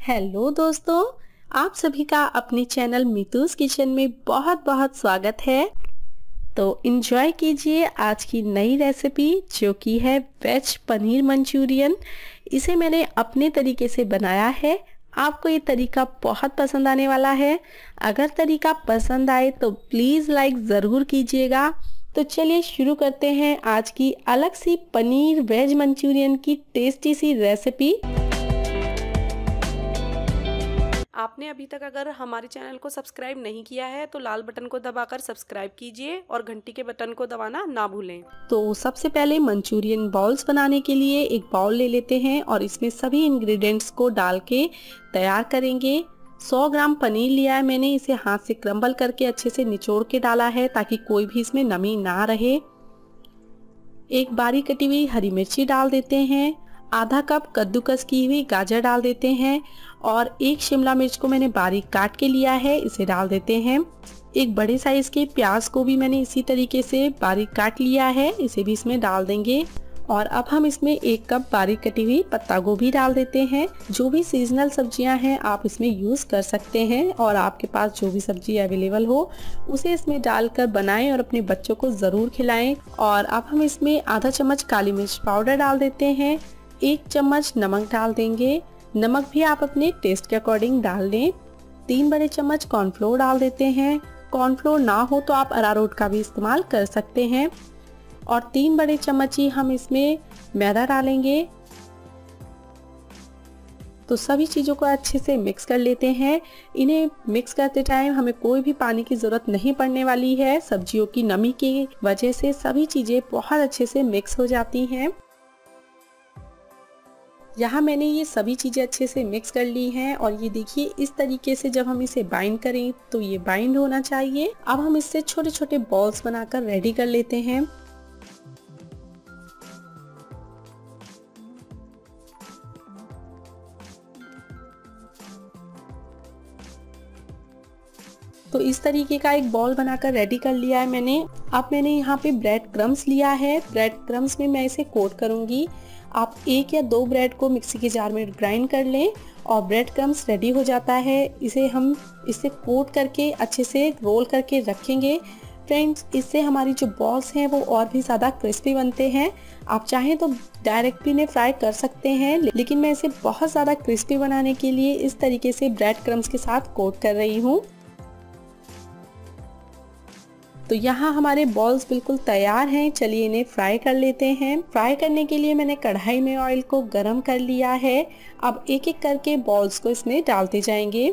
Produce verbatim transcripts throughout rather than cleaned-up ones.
Hello दोस्तों, आप सभी का अपने चैनल मीतूस किचन में बहुत बहुत स्वागत है। तो एंजॉय कीजिए आज की नई रेसिपी जो कि है वेज पनीर मंचूरियन। इसे मैंने अपने तरीके से बनाया है। आपको ये तरीका बहुत पसंद आने वाला है। अगर तरीका पसंद आए तो प्लीज़ लाइक ज़रूर कीजिएगा। तो चलिए शुरू करते हैं आज की अलग सी पनीर वेज मंचूरियन की टेस्टी सी रेसिपी। आपने अभी तक अगर हमारे चैनल को सब्सक्राइब नहीं किया है तो लाल बटन को दबाकर सब्सक्राइब कीजिए और घंटी के बटन को दबाना ना भूलें। तो सबसे पहले मंचूरियन बॉल्स बनाने के लिए एक बाउल ले लेते हैं और इसमें सभी इंग्रेडिएंट्स को डाल के तैयार करेंगे। सौ ग्राम पनीर लिया है मैंने, इसे हाथ से क्रम्बल करके अच्छे से निचोड़ के डाला है ताकि कोई भी इसमें नमी ना रहे। एक बारीक कटी हुई हरी मिर्ची डाल देते हैं। आधा कप कद्दूकस की हुई गाजर डाल देते हैं और एक शिमला मिर्च को मैंने बारीक काट के लिया है, इसे डाल देते हैं। एक बड़े साइज के प्याज को भी मैंने इसी तरीके से बारीक काट लिया है, इसे भी इसमें डाल देंगे। और अब हम इसमें एक कप बारीक कटी हुई पत्ता गोभी डाल देते हैं। जो भी सीजनल सब्जियां हैं आप इसमें यूज कर सकते हैं और आपके पास जो भी सब्जी अवेलेबल हो उसे इसमें डालकर बनाएं और अपने बच्चों को जरूर खिलाएं। और अब हम इसमें आधा चम्मच काली मिर्च पाउडर डाल देते हैं। एक चम्मच नमक डाल देंगे, नमक भी आप अपने टेस्ट के अकॉर्डिंग डाल लें। तीन बड़े चम्मच कॉर्नफ्लोर डाल देते हैं। कॉर्नफ्लोर ना हो तो आप अरारोट का भी इस्तेमाल कर सकते हैं। और तीन बड़े चम्मच ही हम इसमें मैदा डालेंगे। तो सभी चीज़ों को अच्छे से मिक्स कर लेते हैं। इन्हें मिक्स करते टाइम हमें कोई भी पानी की ज़रूरत नहीं पड़ने वाली है। सब्जियों की नमी की वजह से सभी चीज़ें बहुत अच्छे से मिक्स हो जाती हैं। यहाँ मैंने ये सभी चीज़ें अच्छे से मिक्स कर ली हैं और ये देखिए इस तरीके से जब हम इसे बाइंड करें तो ये बाइंड होना चाहिए। अब हम इससे छोटे छोटे बॉल्स बनाकर रेडी कर लेते हैं। तो इस तरीके का एक बॉल बनाकर रेडी कर लिया है मैंने। अब मैंने यहाँ पे ब्रेड क्रम्स लिया है। ब्रेड क्रम्स में मैं इसे कोट करूँगी। आप एक या दो ब्रेड को मिक्सी के जार में ग्राइंड कर लें और ब्रेड क्रम्स रेडी हो जाता है। इसे हम इसे कोट करके अच्छे से रोल करके रखेंगे। फ्रेंड्स, इससे हमारी जो बॉल्स हैं वो और भी ज़्यादा क्रिस्पी बनते हैं। आप चाहें तो डायरेक्ट भी इन्हें फ्राई कर सकते हैं, लेकिन मैं इसे बहुत ज़्यादा क्रिस्पी बनाने के लिए इस तरीके से ब्रेड क्रम्स के साथ कोट कर रही हूँ। तो यहाँ हमारे बॉल्स बिल्कुल तैयार हैं। चलिए इन्हें फ्राई कर लेते हैं। फ्राई करने के लिए मैंने कढ़ाई में ऑयल को गरम कर लिया है। अब एक एक करके बॉल्स को इसमें डालते जाएंगे।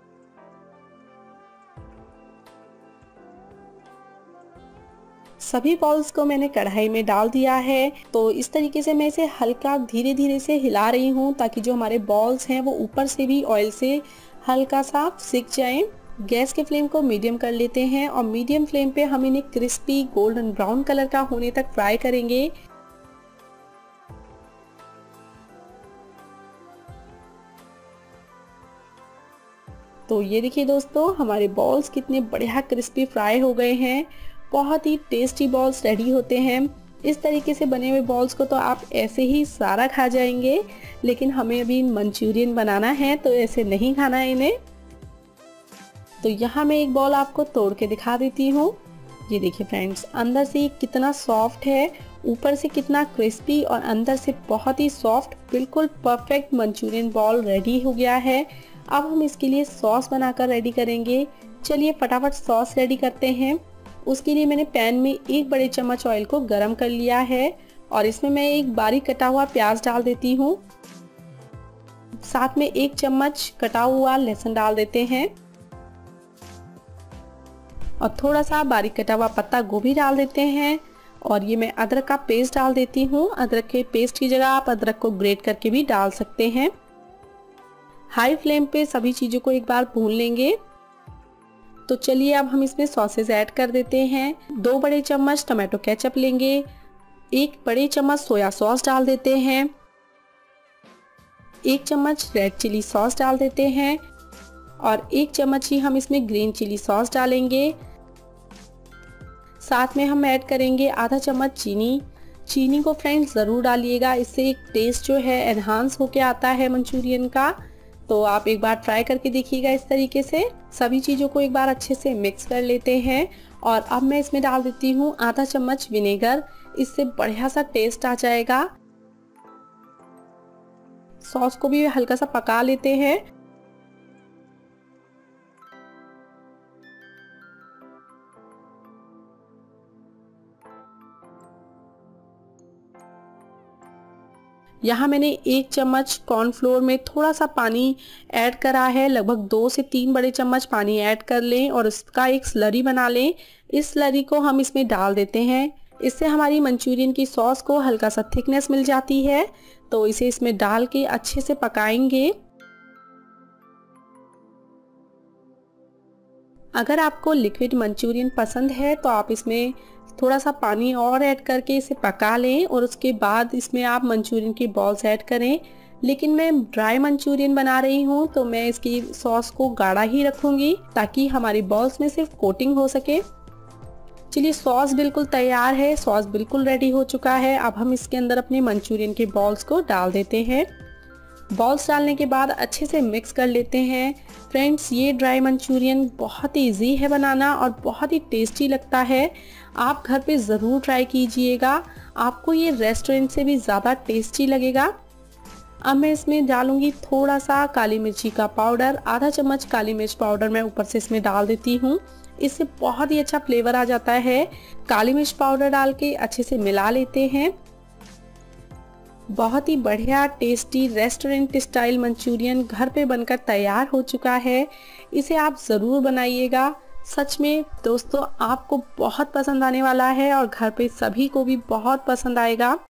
सभी बॉल्स को मैंने कढ़ाई में डाल दिया है। तो इस तरीके से मैं इसे हल्का धीरे धीरे से हिला रही हूँ ताकि जो हमारे बॉल्स हैं वो ऊपर से भी ऑयल से हल्का सा सिक जाएं। गैस के फ्लेम को मीडियम कर लेते हैं और मीडियम फ्लेम पे हम इन्हें क्रिस्पी गोल्डन ब्राउन कलर का होने तक फ्राई करेंगे। तो ये देखिए दोस्तों, हमारे बॉल्स कितने बढ़िया क्रिस्पी फ्राई हो गए हैं। बहुत ही टेस्टी बॉल्स रेडी होते हैं। इस तरीके से बने हुए बॉल्स को तो आप ऐसे ही सारा खा जाएंगे, लेकिन हमें अभी मंचूरियन बनाना है तो ऐसे नहीं खाना है इन्हें। तो यहाँ मैं एक बॉल आपको तोड़ के दिखा देती हूँ। ये देखिए फ्रेंड्स, अंदर से ये कितना सॉफ्ट है, ऊपर से कितना क्रिस्पी और अंदर से बहुत ही सॉफ्ट। बिल्कुल परफेक्ट मंचूरियन बॉल रेडी हो गया है। अब हम इसके लिए सॉस बनाकर रेडी करेंगे। चलिए फटाफट सॉस रेडी करते हैं। उसके लिए मैंने पैन में एक बड़े चम्मच ऑयल को गरम कर लिया है और इसमें मैं एक बारीक कटा हुआ प्याज डाल देती हूँ। साथ में एक चम्मच कटा हुआ लहसुन डाल देते हैं और थोड़ा सा बारीक कटा हुआ पत्ता गोभी डाल देते हैं। और ये मैं अदरक का पेस्ट डाल देती हूँ। अदरक के पेस्ट की जगह आप अदरक को ग्रेट करके भी डाल सकते हैं। हाई फ्लेम पे सभी चीज़ों को एक बार भून लेंगे। तो चलिए अब हम इसमें सॉसेस ऐड कर देते हैं। दो बड़े चम्मच टमाटो केचप लेंगे। एक बड़े चम्मच सोया सॉस डाल देते हैं। एक चम्मच रेड चिली सॉस डाल देते हैं और एक चम्मच ही हम इसमें ग्रीन चिली सॉस डालेंगे। साथ में हम ऐड करेंगे आधा चम्मच चीनी। चीनी को फ्रेंड्स ज़रूर डालिएगा, इससे एक टेस्ट जो है एनहांस होके आता है मंचूरियन का। तो आप एक बार ट्राई करके देखिएगा। इस तरीके से सभी चीज़ों को एक बार अच्छे से मिक्स कर लेते हैं और अब मैं इसमें डाल देती हूँ आधा चम्मच विनेगर। इससे बढ़िया सा टेस्ट आ जाएगा। सॉस को भी हल्का सा पका लेते हैं। यहाँ मैंने एक चम्मच कॉर्नफ्लोर में थोड़ा सा पानी ऐड करा है। लगभग दो से तीन बड़े चम्मच पानी ऐड कर लें और इसका एक स्लरी बना लें। इस स्लरी को हम इसमें डाल देते हैं। इससे हमारी मंचूरियन की सॉस को हल्का सा थिकनेस मिल जाती है। तो इसे इसमें डाल के अच्छे से पकाएंगे। अगर आपको लिक्विड मंचूरियन पसंद है तो आप इसमें थोड़ा सा पानी और ऐड करके इसे पका लें और उसके बाद इसमें आप मंचूरियन की बॉल्स ऐड करें। लेकिन मैं ड्राई मंचूरियन बना रही हूँ तो मैं इसकी सॉस को गाढ़ा ही रखूँगी ताकि हमारी बॉल्स में सिर्फ कोटिंग हो सके। चलिए, सॉस बिल्कुल तैयार है। सॉस बिल्कुल रेडी हो चुका है। अब हम इसके अंदर अपने मंचूरियन के बॉल्स को डाल देते हैं। बॉल्स डालने के बाद अच्छे से मिक्स कर लेते हैं। फ्रेंड्स, ये ड्राई मंचूरियन बहुत ही ईजी है बनाना और बहुत ही टेस्टी लगता है। आप घर पे ज़रूर ट्राई कीजिएगा। आपको ये रेस्टोरेंट से भी ज़्यादा टेस्टी लगेगा। अब मैं इसमें डालूंगी थोड़ा सा काली मिर्ची का पाउडर। आधा चम्मच काली मिर्च पाउडर मैं ऊपर से इसमें डाल देती हूँ। इससे बहुत ही अच्छा फ्लेवर आ जाता है। काली मिर्च पाउडर डाल के अच्छे से मिला लेते हैं। बहुत ही बढ़िया टेस्टी रेस्टोरेंट स्टाइल मंचूरियन घर पे बनकर तैयार हो चुका है। इसे आप ज़रूर बनाइएगा। सच में दोस्तों, आपको बहुत पसंद आने वाला है और घर पे सभी को भी बहुत पसंद आएगा।